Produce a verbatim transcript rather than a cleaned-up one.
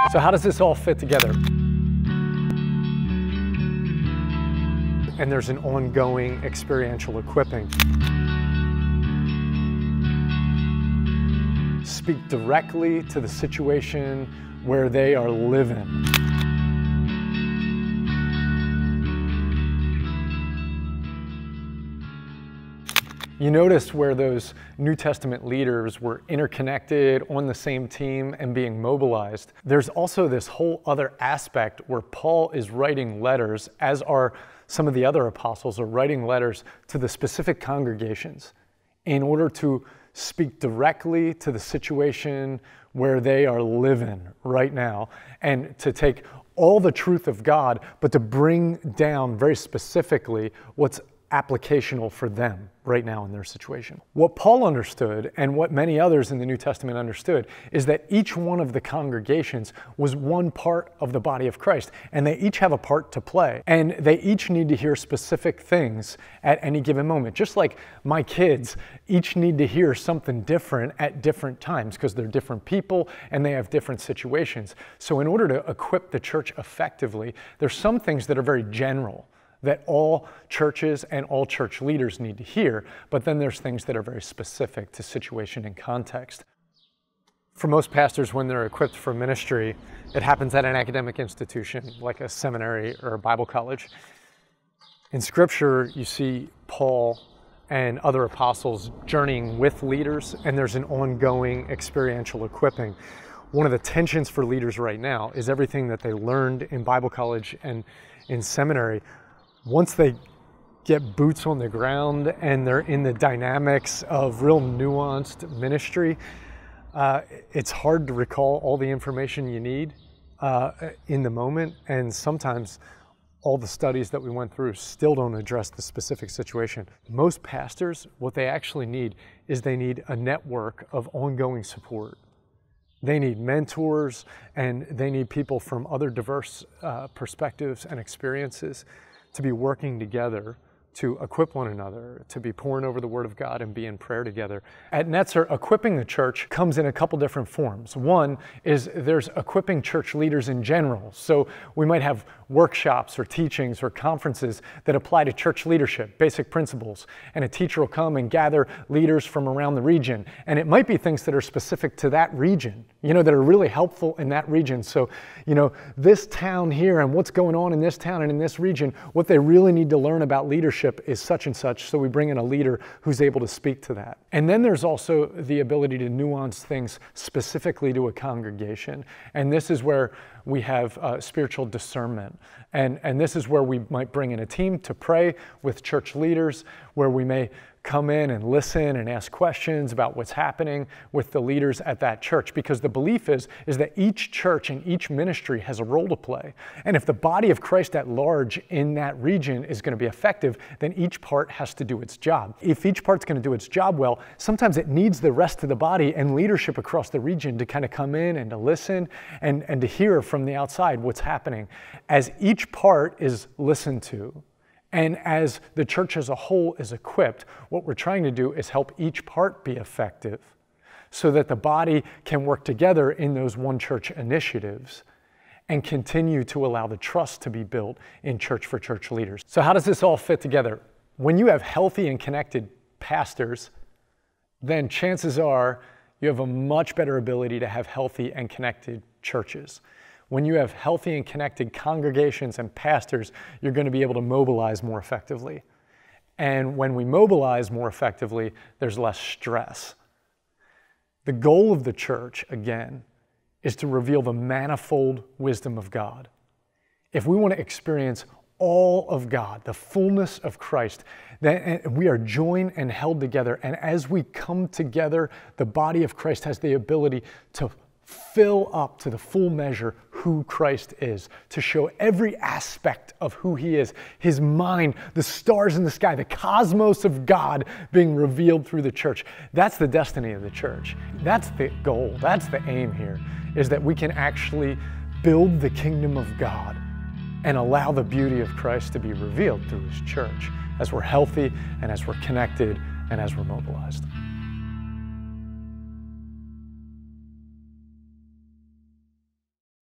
So how does this all fit together? And there's an ongoing experiential equipping. Speak directly to the situation where they are living. You notice where those New Testament leaders were interconnected, on the same team, and being mobilized. There's also this whole other aspect where Paul is writing letters, as are some of the other apostles, are writing letters to the specific congregations in order to speak directly to the situation where they are living right now, and to take all the truth of God, but to bring down very specifically what's applicational for them right now in their situation. What Paul understood, and what many others in the New Testament understood, is that each one of the congregations was one part of the body of Christ, and they each have a part to play, and they each need to hear specific things at any given moment. Just like my kids each need to hear something different at different times, because they're different people and they have different situations. So in order to equip the church effectively, there's some things that are very general that all churches and all church leaders need to hear, but then there's things that are very specific to situation and context. For most pastors, when they're equipped for ministry, it happens at an academic institution, like a seminary or a Bible college. In Scripture, you see Paul and other apostles journeying with leaders, and there's an ongoing experiential equipping. One of the tensions for leaders right now is everything that they learned in Bible college and in seminary. Once they get boots on the ground and they're in the dynamics of real nuanced ministry, uh, it's hard to recall all the information you need uh, in the moment. And sometimes all the studies that we went through still don't address the specific situation. Most pastors, what they actually need is they need a network of ongoing support. They need mentors, and they need people from other diverse uh, perspectives and experiences to be working together to equip one another, to be pouring over the Word of God and be in prayer together. At Netzer, equipping the church comes in a couple different forms. One is there's equipping church leaders in general. So we might have workshops or teachings or conferences that apply to church leadership, basic principles, and a teacher will come and gather leaders from around the region. And it might be things that are specific to that region, you know, that are really helpful in that region. So, you know, this town here and what's going on in this town and in this region, what they really need to learn about leadership is such and such, so we bring in a leader who's able to speak to that. And then there's also the ability to nuance things specifically to a congregation. And this is where we have uh, spiritual discernment. And, and this is where we might bring in a team to pray with church leaders, where we may come in and listen and ask questions about what's happening with the leaders at that church, because the belief is, is that each church and each ministry has a role to play. And if the body of Christ at large in that region is going to be effective, then each part has to do its job. If each part's going to do its job well, sometimes it needs the rest of the body and leadership across the region to kind of come in and to listen and, and to hear from the outside what's happening. As each part is listened to, and as the church as a whole is equipped, what we're trying to do is help each part be effective so that the body can work together in those one church initiatives and continue to allow the trust to be built in church for church leaders. So how does this all fit together? When you have healthy and connected pastors, then chances are you have a much better ability to have healthy and connected churches. When you have healthy and connected congregations and pastors, you're going to be able to mobilize more effectively. And when we mobilize more effectively, there's less stress. The goal of the church, again, is to reveal the manifold wisdom of God. If we want to experience all of God, the fullness of Christ, then we are joined and held together. And as we come together, the body of Christ has the ability to fill up to the full measure who Christ is, to show every aspect of who He is, His mind, the stars in the sky, the cosmos of God being revealed through the church. That's the destiny of the church. That's the goal. That's the aim here, is that we can actually build the kingdom of God and allow the beauty of Christ to be revealed through His church as we're healthy and as we're connected and as we're mobilized.